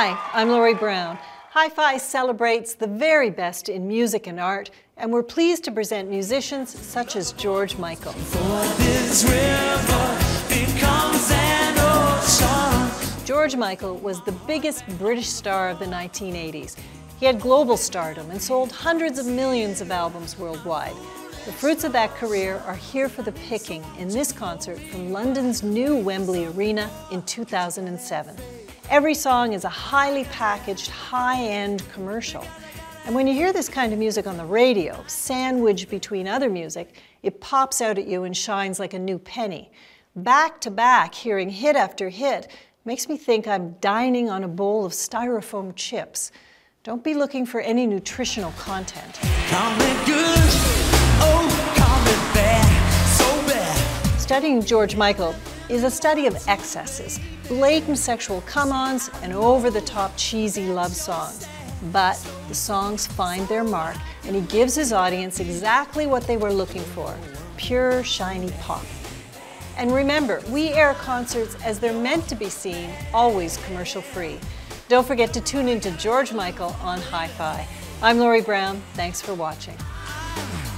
Hi, I'm Laurie Brown. Hi-Fi celebrates the very best in music and art, and we're pleased to present musicians such as George Michael. George Michael was the biggest British star of the 1980s. He had global stardom and sold hundreds of millions of albums worldwide. The fruits of that career are here for the picking in this concert from London's new Wembley Arena in 2007. Every song is a highly packaged, high-end commercial. And when you hear this kind of music on the radio, sandwiched between other music, it pops out at you and shines like a new penny. Back to back, hearing hit after hit makes me think I'm dining on a bowl of styrofoam chips. Don't be looking for any nutritional content. Call me good, oh, call me bad, so bad. Studying George Michael is a study of excesses, blatant sexual come-ons, and over-the-top cheesy love songs. But the songs find their mark, and he gives his audience exactly what they were looking for: pure, shiny pop. And remember, we air concerts as they're meant to be seen, always commercial-free. Don't forget to tune in to George Michael on Hi-Fi. I'm Laurie Brown. Thanks for watching.